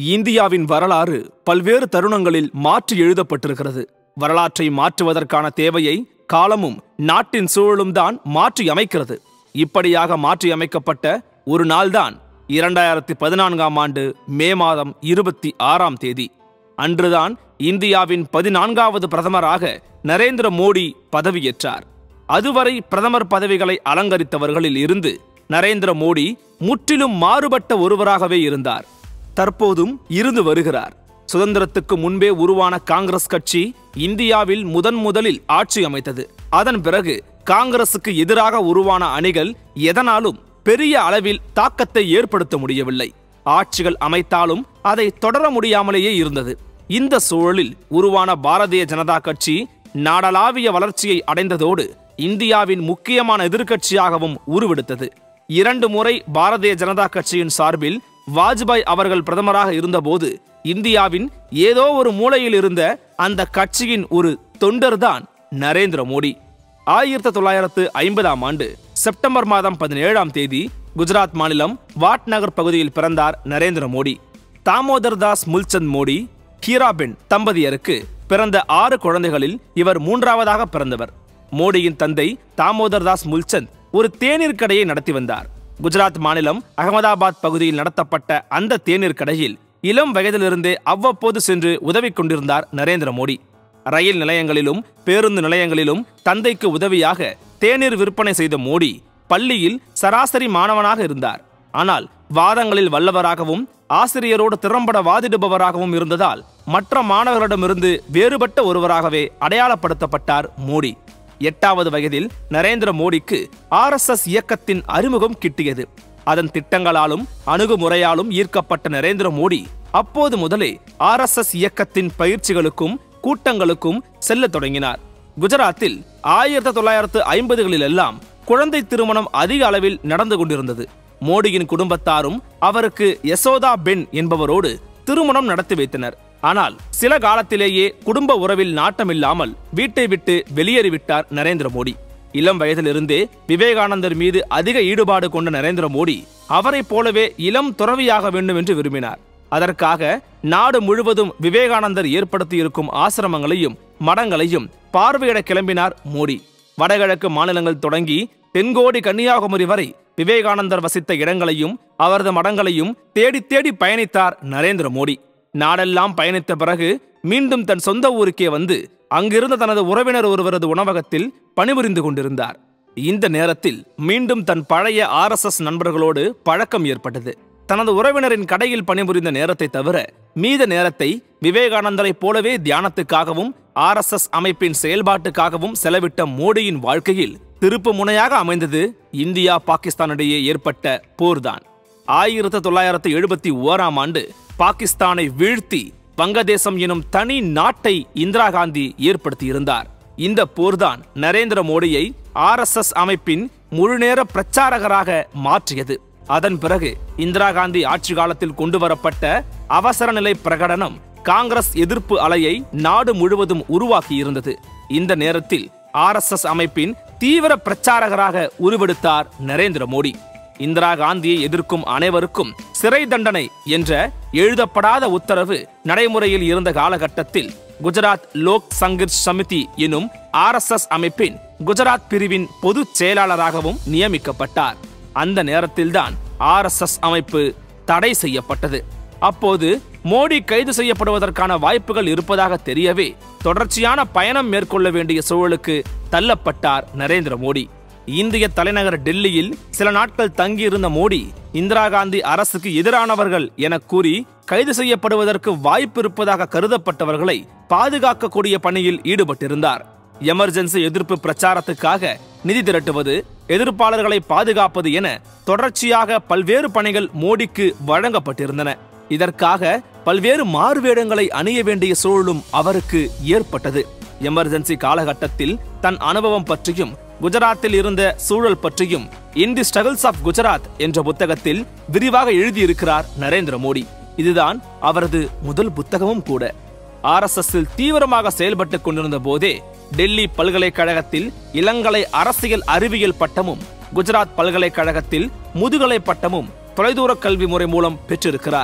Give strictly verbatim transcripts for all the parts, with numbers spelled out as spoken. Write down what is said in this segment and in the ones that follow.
இந்தியாவின் வரலாறு பல்வேறு தருணங்களில் மாற்றி எழுதப்பட்டிருக்கிறது. வரலாற்றை மாற்றுவதற்கான தேவையை காலமும் நாட்டின் சூழலும் தான் மாற்றி அமைக்கிறது. இப்படியாக மாற்றி அமைக்கப்பட்ட ஒரு நாள்தான் இரண்டாயிரத்தி பதினான்காம் ஆண்டு மே மாதம் இருபத்தி ஆறாம் தேதி. அன்றுதான் இந்தியாவின் பதினான்காவது பிரதமராக நரேந்திர மோடி பதவியேற்றார். அதுவரை பிரதமர் பதவிகளை அலங்கரித்தவர்களில் இருந்து நரேந்திர மோடி முற்றிலும் மாறுபட்ட ஒருவராகவே இருந்தார். தற்போதும் இருந்து வருகிறார். சுதந்திரத்துக்கு முன்பே உருவான காங்கிரஸ் கட்சி இந்தியாவில் முதன் முதலில் ஆட்சி அமைத்தது. அதன் பிறகு காங்கிரசுக்கு எதிராக உருவான அணிகள் எதனாலும் பெரிய அளவில் தாக்கத்தை ஏற்படுத்த முடியவில்லை. ஆட்சிகள் அமைத்தாலும் அதை தொடர முடியாமலேயே இருந்தது. இந்த சூழலில் உருவான பாரதிய ஜனதா கட்சி நாடளாவிய வளர்ச்சியை அடைந்ததோடு இந்தியாவின் முக்கியமான எதிர்க்கட்சியாகவும் உருவெடுத்தது. இரண்டு முறை பாரதிய ஜனதா கட்சியின் சார்பில் வாஜ்பாய் அவர்கள் பிரதமராக இருந்தபோது இந்தியாவின் ஏதோ ஒரு மூலையில் இருந்த அந்த கட்சியின் ஒரு தொண்டர்தான் நரேந்திர மோடி. ஆயிரத்தி தொள்ளாயிரத்து ஐம்பதாம் ஆண்டு செப்டம்பர் மாதம் பதினேழாம் தேதி குஜராத் மாநிலம் வாட் நகர் பகுதியில் பிறந்தார் நரேந்திர மோடி. தாமோதர் தாஸ் முல்சந்த் மோடி, ஹீராபென் தம்பதியருக்கு பிறந்த ஆறு குழந்தைகளில் இவர் மூன்றாவதாக பிறந்தவர். மோடியின் தந்தை தாமோதர் தாஸ் முல்சந்த் ஒரு தேநீர் கடையை நடத்தி வந்தார். குஜராத் மாநிலம் அகமதாபாத் பகுதியில் நடத்தப்பட்ட அந்த தேநீர் கடையில் இளம் வயதிலிருந்தே அவ்வப்போது சென்று உதவி கொண்டிருந்தார் நரேந்திர மோடி. ரயில் நிலையங்களிலும் பேருந்து நிலையங்களிலும் தந்தைக்கு உதவியாக தேநீர் விற்பனை செய்த மோடி பள்ளியில் சராசரி மாணவனாக இருந்தார். ஆனால் வாதங்களில் வல்லவராகவும் ஆசிரியரோடு திறம்பட வாதிடுபவராகவும் இருந்ததால் மற்ற மாணவர்களிடமிருந்து வேறுபட்ட ஒருவராகவே அடையாளப்படுத்தப்பட்டார் மோடி. எட்டாவது வயதில் நரேந்திர மோடிக்கு ஆர் எஸ் எஸ் இயக்கத்தின் அறிமுகம் கிட்டியது. அதன் திட்டங்களாலும் அணுகுமுறையாலும் ஈர்க்கப்பட்ட நரேந்திர மோடி அப்போது முதலே ஆர் எஸ் எஸ் இயக்கத்தின் பயிற்சிகளுக்கும் கூட்டங்களுக்கும் செல்ல தொடங்கினார். குஜராத்தில் ஆயிரத்தி தொள்ளாயிரத்து ஐம்பதுகளில் எல்லாம் குழந்தை திருமணம் அதிக அளவில் நடந்து கொண்டிருந்தது. மோடியின் குடும்பத்தாரும் அவருக்கு யசோதா பென் என்பவரோடு திருமணம் நடத்தி வைத்தனர். ஆனால் சில காலத்திலேயே குடும்ப உறவில் நாட்டமில்லாமல் வீட்டை விட்டு வெளியேறிவிட்டார் நரேந்திர மோடி. இளம் வயதிலிருந்தே விவேகானந்தர் மீது அதிக ஈடுபாடு கொண்ட நரேந்திர மோடி அவரை போலவே இளம் துறவியாக வேண்டும் என்று விரும்பினார். அதற்காக நாடு முழுவதும் விவேகானந்தர் ஏற்படுத்தியிருக்கும் ஆசிரமங்களையும் மடங்களையும் பார்வையிட கிளம்பினார் மோடி. வடகிழக்கு மாநிலங்கள் தொடங்கி தென்கோடி கன்னியாகுமரி வரை விவேகானந்தர் வசித்த இடங்களையும் அவரது மடங்களையும் தேடி தேடி பயணித்தார் நரேந்திர மோடி. நாடெல்லாம் பயணித்த பிறகு மீண்டும் தன் சொந்த ஊருக்கே வந்து அங்கிருந்த தனது உறவினர் ஒருவரது உணவகத்தில் பணிபுரிந்து கொண்டிருந்தார். இந்த நேரத்தில் மீண்டும் தன் பழைய ஆர் எஸ் எஸ் நண்பர்களோடு பழக்கம் ஏற்பட்டது. தனது உறவினரின் கடையில் பணிபுரிந்த நேரத்தை தவிர மீத நேரத்தை விவேகானந்தரை போலவே தியானத்துக்காகவும் ஆர் எஸ் எஸ் அமைப்பின் செயல்பாட்டுக்காகவும் செலவிட்ட மோடியின் வாழ்க்கையில் திருப்பு முனையாக அமைந்தது இந்தியா பாகிஸ்தானிடையே ஏற்பட்ட போர்தான். ஆயிரத்தி தொள்ளாயிரத்தி எழுபத்தி ஓராம் ஆண்டு பாகிஸ்தானை வீழ்த்தி வங்கதேசம் எனும் தனி நாட்டை இந்திரா காந்தி ஏற்படுத்தியிருந்தார். இந்த போர்தான் நரேந்திர மோடியை ஆர் எஸ் எஸ் அமைப்பின் முழுநேர பிரச்சாரகராக மாற்றியது. அதன் பிறகு இந்திரா காந்தி ஆட்சி காலத்தில் கொண்டு வரப்பட்ட அவசர நிலை பிரகடனம் காங்கிரஸ் எதிர்ப்பு அலையை நாடு முழுவதும் உருவாக்கி இருந்தது. இந்த நேரத்தில் ஆர் எஸ் எஸ் அமைப்பின் தீவிர பிரச்சாரகராக உருவெடுத்தார் நரேந்திர மோடி. இந்திரா காந்தியை எதிர்க்கும் அனைவருக்கும் சிறை தண்டனை என்ற எழுதப்படாத உத்தரவு நடைமுறையில் இருந்த காலகட்டத்தில் குஜராத் லோக் சங்கர்ஷ் சமிதி எனும் ஆர் எஸ் எஸ் அமைப்பின் குஜராத் பிரிவின் பொதுச் செயலாளராகவும் நியமிக்கப்பட்டார். அந்த நேரத்தில்தான் ஆர் எஸ் எஸ் அமைப்பு தடை செய்யப்பட்டது. அப்போது மோடி கைது செய்யப்படுவதற்கான வாய்ப்புகள் இருப்பதாக தெரியவே தொடர்ச்சியான பயணம் மேற்கொள்ள வேண்டிய சூழலுக்கு தள்ளப்பட்டார் நரேந்திர மோடி. இந்திய தலைநகர் டெல்லியில் சில நாட்கள் தங்கியிருந்த மோடி இந்திரா காந்தி அரசுக்கு எதிரானவர்கள் என கூறி கைது செய்யப்படுவதற்கு வாய்ப்பு இருப்பதாக கருதப்பட்டவர்களை பாதுகாக்கக்கூடிய பணியில் ஈடுபட்டிருந்தார். எமர்ஜென்சி எதிர்ப்பு பிரச்சாரத்துக்காக நிதி திரட்டுவது, எதிர்ப்பாளர்களை பாதுகாப்பது என தொடர்ச்சியாக பல்வேறு பணிகள் மோடிக்கு வழங்கப்பட்டிருந்தன. இதற்காக பல்வேறு மாறுவேடங்களை அணிய வேண்டிய சூழலும் அவருக்கு ஏற்பட்டது. எமர்ஜென்சி காலகட்டத்தில் தன் அனுபவம் பற்றியும் குஜராத்தில் இருந்த சூழல் பற்றியும் in the struggles of Gujarat என்ற புத்தகத்தில் விரிவாக எழுதியிருக்கிறார் நரேந்திர மோடி. இதுதான் அவரது முதல் புத்தகமும் கூட. ஆர் எஸ் எஸ் தீவிரமாக செயல்பட்டுக் கொண்டிருந்த போதே டெல்லி பல்கலைக்கழகத்தில் இளங்கலை அரசியல் அறிவியல் பட்டமும் குஜராத் பல்கலைக்கழகத்தில் முதுகலை பட்டமும் தொலைதூர கல்வி முறை மூலம் பெற்றிருக்கிறார்.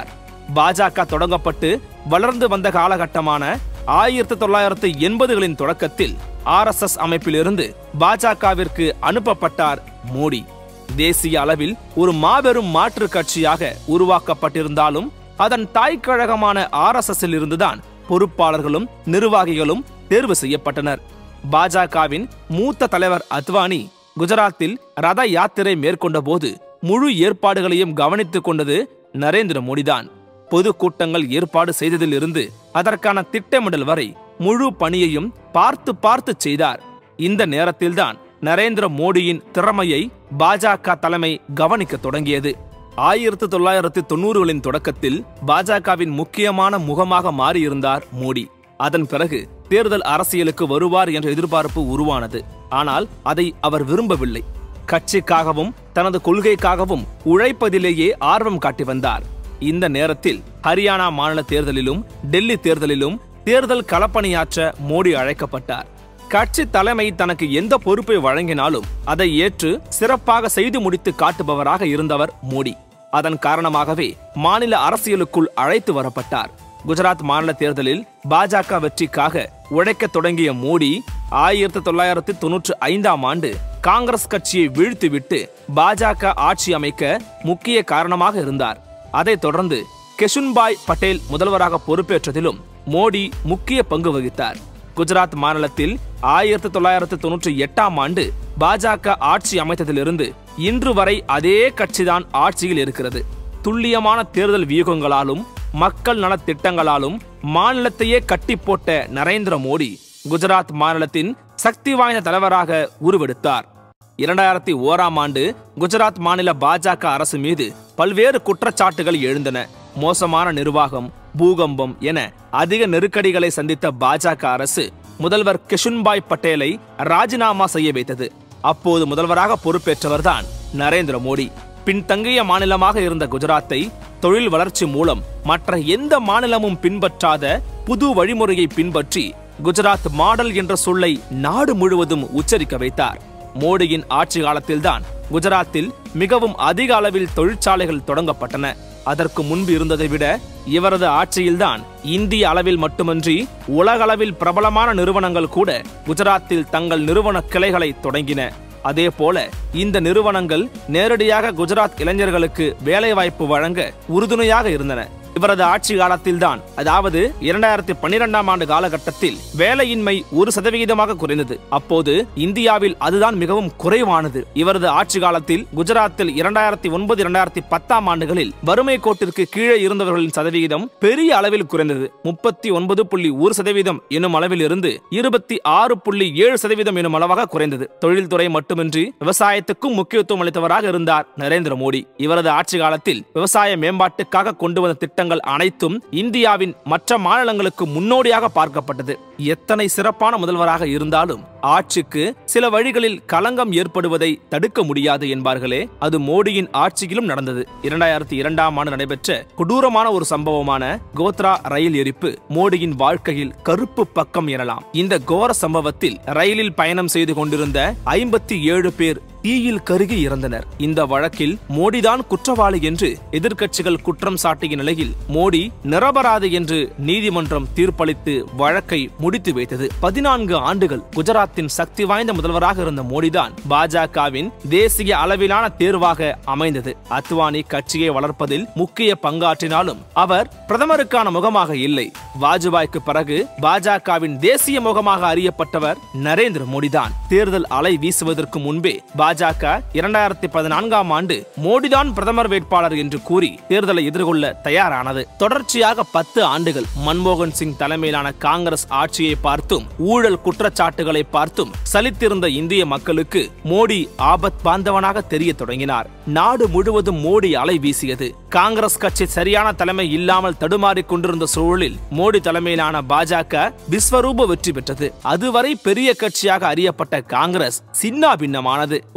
பாஜக தொடங்கப்பட்டு வளர்ந்து வந்த காலகட்டமான ஆயிரத்தி தொள்ளாயிரத்தி எண்பதுகளின் தொடக்கத்தில் ஆர் எஸ் எஸ் அமைப்பிலிருந்து பாஜகவிற்கு அனுப்பப்பட்டார் மோடி. தேசிய அளவில் ஒரு மாபெரும் மாற்று கட்சியாக உருவாக்கப்பட்டிருந்தாலும் அதன் தாய் கழகமான ஆர் எஸ் எஸ் இருந்துதான் பொறுப்பாளர்களும் நிர்வாகிகளும் தேர்வு செய்யப்பட்டனர். பாஜகவின் மூத்த தலைவர் அத்வானி குஜராத்தில் ரத யாத்திரை மேற்கொண்ட போது முழு ஏற்பாடுகளையும் கவனித்துக் கொண்டது நரேந்திர மோடிதான். பொது கூட்டங்கள் ஏற்பாடு செய்ததில் இருந்து அதற்கான திட்டமிடல் வரை முழு பணியையும் பார்த்து பார்த்து செய்தார். இந்த நேரத்தில்தான் நரேந்திர மோடியின் திறமையை பாஜக தலைமை கவனிக்க தொடங்கியது. ஆயிரத்தி தொள்ளாயிரத்தி தொண்ணூறுகளின் தொடக்கத்தில் பாஜகவின் முக்கியமான முகமாக மாறியிருந்தார் மோடி. அதன் பிறகு தேர்தல் அரசியலுக்கு வருவார் என்ற எதிர்பார்ப்பு உருவானது. ஆனால் அதை அவர் விரும்பவில்லை. கட்சிக்காகவும் தனது கொள்கைக்காகவும் உழைப்பதிலேயே ஆர்வம் காட்டி வந்தார். இந்த நேரத்தில் ஹரியானா மாநில தேர்தலிலும் டெல்லி தேர்தலிலும் தேர்தல் களப்பணியாற்ற மோடி அழைக்கப்பட்டார். கட்சி தலைமை தனக்கு எந்த பொறுப்பை வழங்கினாலும் அதை ஏற்று சிறப்பாக செய்து முடித்து காட்டுபவராக இருந்தவர் மோடி. அதன் காரணமாகவே மாநில அரசியலுக்குள் அழைத்து வரப்பட்டார். குஜராத் மாநில தேர்தலில் பாஜக வெற்றிக்காக உழைக்க தொடங்கிய மோடி ஆயிரத்தி தொள்ளாயிரத்தி தொன்னூற்றி ஐந்தாம் ஆண்டு காங்கிரஸ் கட்சியை வீழ்த்திவிட்டு பாஜக ஆட்சி அமைக்க முக்கிய காரணமாக இருந்தார். அதைத் தொடர்ந்து கெஷுன்பாய் பட்டேல் முதல்வராக பொறுப்பேற்றதிலும் மோடி முக்கிய பங்கு வகித்தார். குஜராத் மாநிலத்தில் ஆயிரத்தி தொள்ளாயிரத்தி தொன்னூற்றி எட்டாம் ஆண்டு பாஜக ஆட்சி அமைத்ததிலிருந்து இன்று வரை அதே கட்சிதான் ஆட்சியில் இருக்கிறது. துல்லியமான தேர்தல் வியூகங்களாலும் மக்கள் நல திட்டங்களாலும் மாநிலத்தையே கட்டி போட்ட நரேந்திர மோடி குஜராத் மாநிலத்தின் சக்தி வாய்ந்த தலைவராக உருவெடுத்தார். இரண்டாயிரத்தி ஓராம் ஆண்டு குஜராத் மாநில பாஜக அரசு மீது பல்வேறு குற்றச்சாட்டுகள் எழுந்தன. மோசமான நிர்வாகம், பூகம்பம் என அதிக நெருக்கடிகளை சந்தித்த பாஜக அரசு முதல்வர் கெஷுன்பாய் பட்டேலை ராஜினாமா செய்ய வைத்தது. அப்போது முதல்வராக பொறுப்பேற்றவர்தான் நரேந்திர மோடி. பின்தங்கிய மாநிலமாக இருந்த குஜராத்தை தொழில் வளர்ச்சி மூலம் மற்ற எந்த மாநிலமும் பின்பற்றாத புது வழிமுறையை பின்பற்றி குஜராத் மாடல் என்ற சொல்லை நாடு முழுவதும் உச்சரிக்க வைத்தார். மோடியின் ஆட்சி காலத்தில்தான் குஜராத்தில் மிகவும் அதிக அளவில் தொழிற்சாலைகள் தொடங்கப்பட்டன. அதற்கு முன்பு இருந்ததை விட இவரது ஆட்சியில்தான் இந்திய அளவில் மட்டுமன்றி உலகளவில் பிரபலமான நிறுவனங்கள் கூட குஜராத்தில் தங்கள் நிறுவன கிளைகளை தொடங்கின. அதே போல இந்த நிறுவனங்கள் நேரடியாக குஜராத் இளைஞர்களுக்கு வேலைவாய்ப்பு வழங்க உறுதுணையாக இருந்தன. இவரது ஆட்சி காலத்தில்தான், அதாவது இரண்டாயிரத்தி பன்னிரெண்டாம் ஆண்டு காலகட்டத்தில் வேலையின்மை ஒரு சதவிகிதமாக குறைந்தது. அப்போது இந்தியாவில் அதுதான் மிகவும் குறைவானது. இவரது ஆட்சி காலத்தில் குஜராத்தில் இரண்டாயிரத்தி ஒன்பது இரண்டாயிரத்தி பத்தாம் ஆண்டுகளில் வறுமை கோட்டிற்கு கீழே இருந்தவர்களின் சதவிகிதம் பெரிய அளவில் குறைந்தது. முப்பத்தி ஒன்பது புள்ளி ஒரு சதவீதம் எனும் அளவில் இருந்து இருபத்தி ஆறு புள்ளி ஏழு சதவீதம் எனும் அளவாக குறைந்தது. தொழில்துறை மட்டுமின்றி விவசாயத்துக்கும் முக்கியத்துவம் அளித்தவராக இருந்தார் நரேந்திர மோடி. இவரது ஆட்சி காலத்தில் விவசாய மேம்பாட்டுக்காக கொண்டு வந்த திட்டங்கள் அனைத்தும் இந்தியாவின் மற்ற மாநிலங்களுக்கு முன்னோடியாக பார்க்கப்பட்டது. எத்தனை சிறப்பான முதல்வராக இருந்தாலும் ஆட்சிக்கு சில வழிகளில் களங்கம் ஏற்படுவதை தடுக்க முடியாது என்பார்களே, அது மோடியின் ஆட்சியிலும் நடந்தது. இரண்டாயிரத்தி இரண்டாம் ஆண்டு நடைபெற்ற கொடூரமான ஒரு சம்பவமான கோத்ரா ரயில் எரிப்பு மோடியின் வாழ்க்கையில் கருப்பு பக்கம் எனலாம். இந்த கோர சம்பவத்தில் ரயிலில் பயணம் செய்து கொண்டிருந்த ஐம்பத்தி ஏழு பேர் தீயில் கருகி இறந்தனர். இந்த வழக்கில் மோடிதான் குற்றவாளி என்று எதிர்க்கட்சிகள் குற்றம் சாட்டிய நிலையில் மோடி நிரபராதி என்று நீதிமன்றம் தீர்ப்பளித்து வழக்கை முடித்து வைத்தது. பதினான்கு ஆண்டுகள் குஜராத்தின் சக்தி வாய்ந்த முதல்வராக இருந்த மோடிதான் பாஜகவின் தேசிய அளவிலான தேர்வாக அமைந்தது. அத்வானி கட்சியை வளர்ப்பதில் முக்கிய பங்காற்றினாலும் அவர் பிரதமருக்கான முகமாக இல்லை. வாஜ்பாய்க்கு பிறகு பாஜகவின் தேசிய முகமாக அறியப்பட்டவர் நரேந்திர மோடிதான். தேர்தல் அலை வீசுவதற்கு முன்பே பாஜக இரண்டாயிரத்தி பதினான்காம் ஆண்டு மோடிதான் பிரதமர் வேட்பாளர் என்று கூறி தேர்தலை எதிர்கொள்ள தயாரானது. தொடர்ச்சியாக பத்து ஆண்டுகள் மன்மோகன் சிங் தலைமையிலான காங்கிரஸ் ஆட்சியை பார்த்தும் ஊழல் குற்றச்சாட்டுகளை பார்த்தும் சலித்திருந்த இந்திய மக்களுக்கு மோடி ஆபத் பாந்தவனாக தெரிய தொடங்கினார். நாடு முழுவதும் மோடி அலை வீசியது. காங்கிரஸ் கட்சி சரியான தலைமை இல்லாமல் தடுமாறிக் கொண்டிருந்த சூழலில் மோடி தலைமையிலான பாஜக விஸ்வரூப வெற்றி பெற்றது. அதுவரை பெரிய கட்சியாக அறியப்பட்ட காங்கிரஸ் சின்னா பின்னமானது.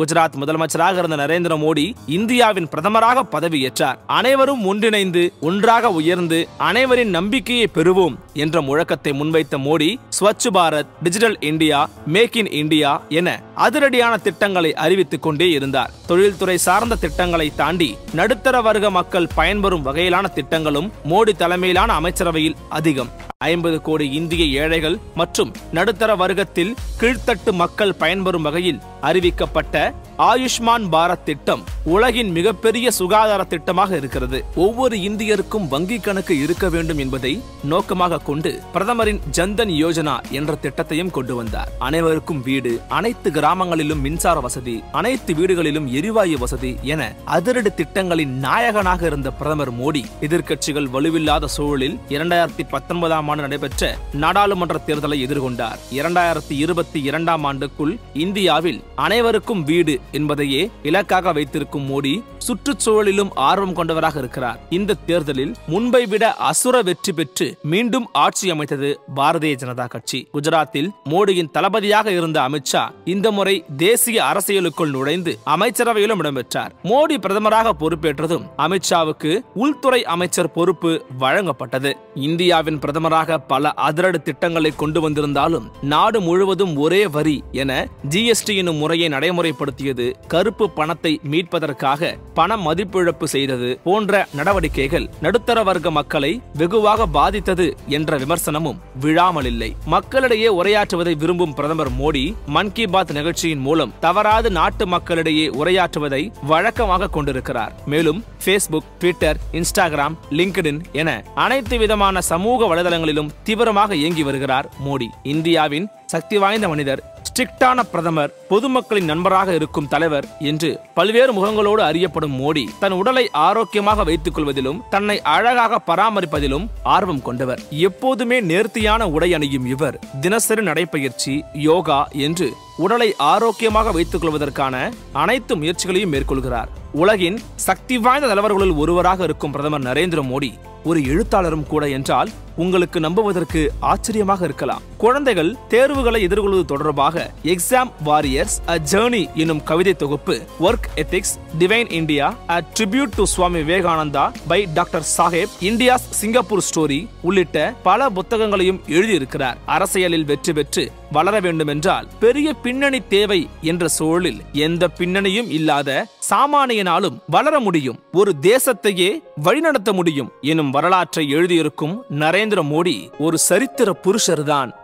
குஜராத் முதலமைச்சராக இருந்த நரேந்திர மோடி இந்தியாவின் பிரதமராக பதவியேற்றார். அனைவரும் ஒன்றிணைந்து ஒன்றாக உயர்ந்து அனைவரின் நம்பிக்கையை பெறுவோம் என்ற முழக்கத்தை முன்வைத்த Modi Swachh Bharat, digital India, make in India என அதிரடியான திட்டங்களை அறிவித்துக் கொண்டே இருந்தார். தொழில்துறை சார்ந்த திட்டங்களை தாண்டி நடுத்தர வர்க்க மக்கள் பயன்பெறும் வகையிலான திட்டங்களும் மோடி தலைமையிலான அமைச்சரவையில் அதிகம். ஐம்பது கோடி இந்திய ஏழைகள் மற்றும் நடுத்தர வர்க்கத்தில் கீழ்த்தட்டு மக்கள் பயன்பெறும் வகையில் அறிவிக்கப்பட்ட ஆயுஷ்மான் பாரத் திட்டம் உலகின் மிகப்பெரிய சுகாதார திட்டமாக இருக்கிறது. ஒவ்வொரு இந்தியருக்கும் வங்கி கணக்கு இருக்க வேண்டும் என்பதை நோக்கமாக கொண்டு பிரதமரின் ஜன்தன் யோஜனா என்ற திட்டத்தையும் கொண்டு வந்தார். அனைவருக்கும் வீடு, அனைத்து கிராமங்களிலும் மின்சார வசதி, அனைத்து வீடுகளிலும் எரிவாயு வசதி என அதிரடி திட்டங்களின் நாயகனாக இருந்த பிரதமர் மோடி எதிர்க்கட்சிகள் வலுவில்லாத சூழலில் இரண்டாயிரத்தி பத்தொன்பதாம் ஆண்டு நடைபெற்ற நாடாளுமன்ற தேர்தலை எதிர்கொண்டார். இரண்டாயிரத்தி இருபத்தி இரண்டாம் ஆண்டுக்குள் இந்தியாவில் அனைவருக்கும் வீடு என்பதையே இலக்காக வைத்திருக்கும் மோடி சுற்றுச்சூழலிலும் ஆர்வம் கொண்டவராக இருக்கிறார். இந்த தேர்தலில் முன்பை விட அசுர வெற்றி பெற்று மீண்டும் ஆட்சி அமைத்தது பாரதிய ஜனதா கட்சி. குஜராத்தில் மோடியின் தளபதியாக இருந்த அமித்ஷா இந்த முறை தேசிய அரசியலுக்குள் நுழைந்து அமைச்சரவையிலும் இடம்பெற்றார். மோடி பிரதமராக பொறுப்பேற்றதும் அமித்ஷாவுக்கு உள்துறை அமைச்சர் பொறுப்பு வழங்கப்பட்டது. இந்தியாவின் பிரதமராக பல அதிரடி திட்டங்களை கொண்டு வந்திருந்தாலும் நாடு முழுவதும் ஒரே வரி என ஜிஎஸ்டி எனும் முறையை நடைமுறைப்படுத்தியது, கருப்பு பணத்தை மீட்பதற்காக பண மதிப்பிழப்பு செய்தது போன்ற நடவடிக்கைகள் நடுத்தர வர்க்க மக்களை வெகுவாக பாதித்தது என்ற விமர்சனமும் விழாமலில்லை. மக்களிடையே உரையாற்றுவதை விரும்பும் பிரதமர் மோடி மன் கி பாத் நிகழ்ச்சியின் மூலம் தவறாது நாட்டு மக்களிடையே உரையாற்றுவதை வழக்கமாக கொண்டிருக்கிறார். மேலும் பேஸ்புக், ட்விட்டர், இன்ஸ்டாகிராம், லிங்க்டின் என அனைத்து விதமான சமூக வலைதளங்களிலும் தீவிரமாக இயங்கி வருகிறார் மோடி. இந்தியாவின் சக்தி வாய்ந்த மனிதர், ஸ்ட்ரிக்டான பிரதமர், பொதுமக்களின் நண்பராக இருக்கும் தலைவர் என்று பல்வேறு முகங்களோடு அறியப்படும் மோடி தன் உடலை ஆரோக்கியமாக வைத்துக் கொள்வதிலும் தன்னை அழகாக பராமரிப்பதிலும் ஆர்வம் கொண்டவர். எப்போதுமே நேர்த்தியான உடை அணியும் இவர் தினசரி நடைப்பயிற்சி, யோகா என்று உடலை ஆரோக்கியமாக வைத்துக் கொள்வதற்கான அனைத்து முயற்சிகளையும் மேற்கொள்கிறார். உலகின் சக்தி வாய்ந்த தலைவர்களில் ஒருவராக இருக்கும் பிரதமர் நரேந்திர மோடி ஒரு எழுத்தாளரும் கூட என்றால் உங்களுக்கு நம்புவதற்கு ஆச்சரியமாக இருக்கலாம். குழந்தைகள் தேர்வுகளை எதிர்கொள்வது தொடர்பாக எக்ஸாம் வாரியர்ஸ் அ ஜர்னி எனும் கவிதை தொகுப்பு, work ethics, divine India, a tribute to Swami Vivekananda by doctor Saheb, India's Singapore story உள்ளிட்ட பல புத்தகங்களையும் எழுதியிருக்கிறார். அரசியலில் வெற்றி பெற்று வளர வேண்டும் என்றால் பெரிய பின்னணி தேவை என்ற சூழலில் எந்த பின்னணியும் இல்லாத சாமானியனாலும் வளர முடியும், ஒரு தேசத்தையே வழிநடத்த முடியும் எனும் வரலாற்றை எழுதியிருக்கும் நரேந்திர மோடி ஒரு சரித்திர புருஷர்தான்.